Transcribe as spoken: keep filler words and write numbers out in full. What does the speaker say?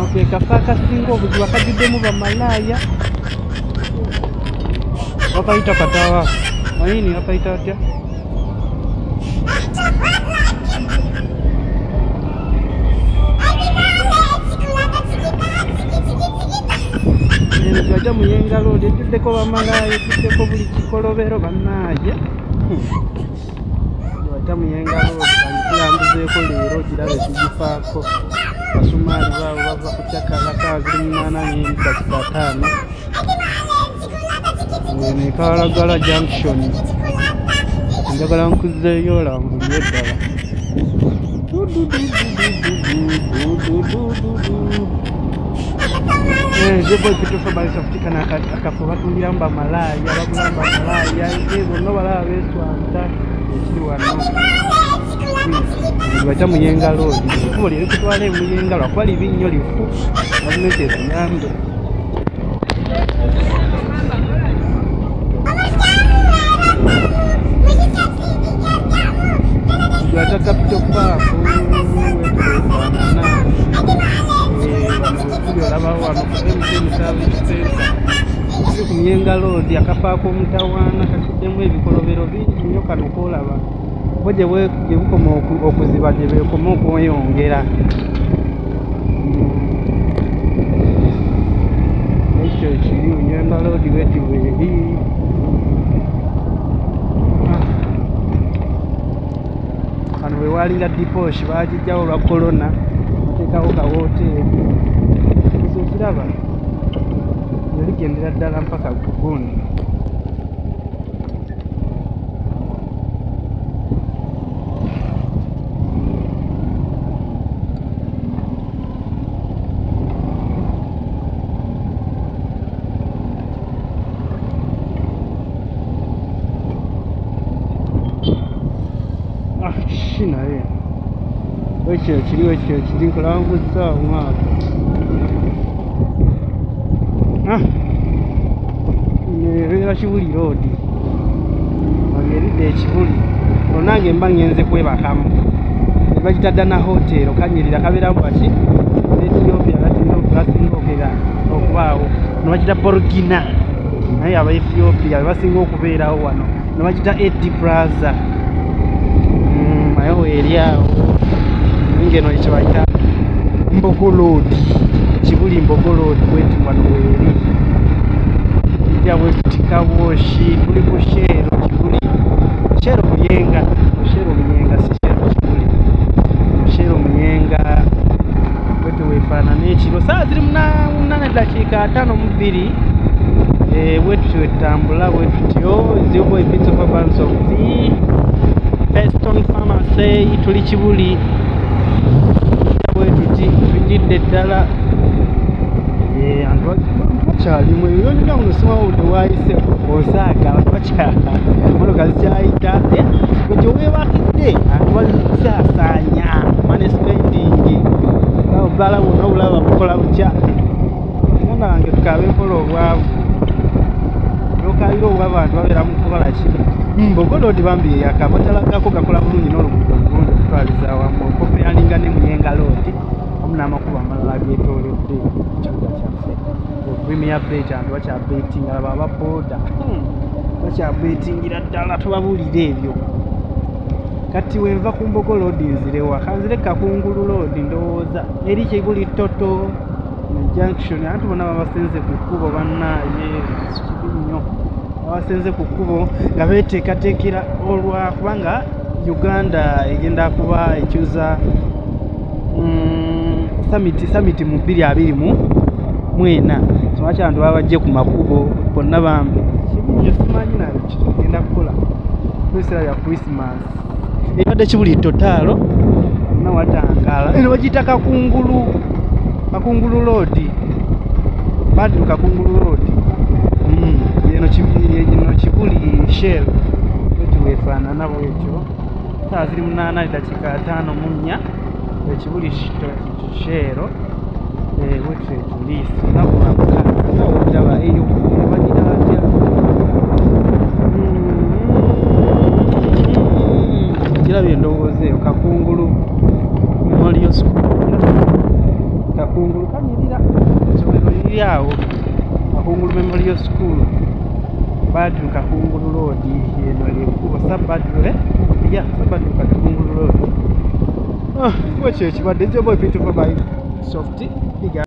ke kafa akasinga obuzibu akajuddemu bamalaaya bakayita katawa mayini bakayita atya Jaja Muyenga Road ejjuddeko bamalaaya ejjuddeko buli kikolobero bannaaye Jaja Muyenga Road kankulambuzeeko leero girabe tugifaako basumaali baabo bava ku kyakala kaabiri munaana n'eddakiika ataano eno Kalagala junction njagala nkuzzeeyo olambuye eddala nze boy pitufa balisaftika nakafo batundiramu bamalaaya bagulamu bamalaaya bonna balaba beeswanta ekiri wano Jaja Muyenga Road ekkubo liri kutwala e Muyenga lwakuba libi nnyo lifu gavumenti eziyambe Jaja Capital Park wetulefaanana wekuli olabawo wano ku M T N Service Center kiri ku Muyenga Road akafaako omutawaana kakuddemu ebikolobero bingi nnyo kano koolaba bo gye bukoma okuziba gye beekoma okweyongera ekyo kiri Muyenga Road weti weeri wano we waalinga diposhi baagijjawo olwa korona bateekawo kawoteeri ezo kiraba yoligendera ddala mpaka gugundi naye ekyo kiriwo ekyo kiri nkulambuza omwaka nebeera Kibuli Road ageridde ekibuli olonange mba ngenze kwebakamu bagita Dana Hotel okanyirira kabeeramu baki Ethiopia basinga okera okubaawo nebagita Borgina naye aba Ethiopia basinga okubeerawo wano nebagita Edi Plaza ayo eriawo ngeno ekyo bayita Mbogo Road Kibuli Mbogo Road bweti wano weeri ejja bwetutika Bwoshi tuli ku Shero Kibuli Shero Muyenga Shero Muyenga si Shero Kibuli Shero Muyenga bwetu weefaanana ekiro saa ziri munaana eddakiika ataano mu bbiri bwetu twetambula bwetutyo zioboy bits of abundance of tea Peston Pharmacy tuli Kibuli bwetuti tujjidde ddala antu bakyalimu ebyonnya muno siwawudde waayise osaaga abantu bakyala motoka zikyayita ekyo weebakidde antu bali kusaasaanya money spending obala bwonna obulaba bukola butya mwana wange tukaabe mpola obwavu nokalira obwavu abantu babeera mu kukola ki Mbogo Road bambi akabatalagako gakola bulungi n'oluguudo bulungi okutwaliza awamu okopeyalinga ne Muyenga Road wamu n'amakubo amalala geetoolodde ekibuga kyaffe Premier Bet abantu bakyabetinga laba ababooda bakyabetingira ddala tubabuulire ebyo kati wenva ku Mbogo Road nzirewa kanzire Kakungulu Road ndowooza eri Kibuli Toto junction abantu bonna babasenze ku kkubo bannaaye kibi nnyo abasenze ku kkubo nga beeteekateekera olwa kubanga Uganda egenda kuba ekyuza summit summit mu bbiri abiri mu mwena lwaki abantu baba bajje ku makubo bonna bambi kibunjo simanyi nayo kitugenda kukola ebiseera bya Christmas ebadde Kibuli totaalo na watangala eno bagiyita Kakungulu Kakungulu Road badu Kakungulu Road eno kino Kibuli Shell wetu weefaanana bwekyo saa ziri munaana eddakiika ataano mu nnya Kibuli Shell wetu etuliisi nakubamukaawuliraba eyo bagira batya kirabye endowooza eyo Kakungulu Memorial School Kakungulu banyirira essomero liri awo Kakungulu Memorial School Badru Kakungulu Road eno lyekkubo Sabadru eh ya Sabadru Kakungulu Road. Ah, bwekyo ekibadde njoba ebintu by soft